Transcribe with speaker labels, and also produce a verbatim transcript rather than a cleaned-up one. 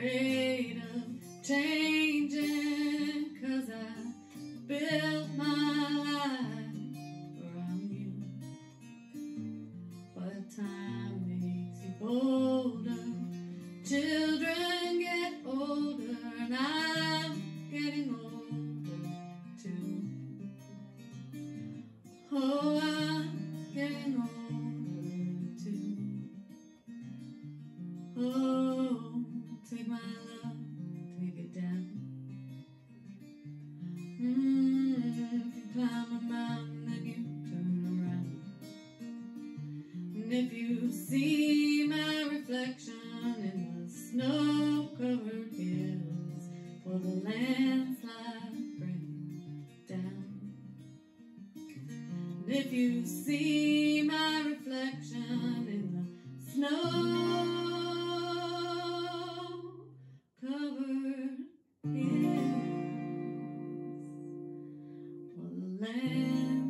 Speaker 1: afraid of changing, 'cause I built my life around you. But time makes you bolder, children get older, and I'm getting older too. Oh, I'm getting older too. Oh, take my love, take it down. Mm, if you climb a mountain, then you turn around. And if you see my reflection in the snow-covered hills, will the landslide bring down? And if you see my reflection in the snow-covered hills, will the land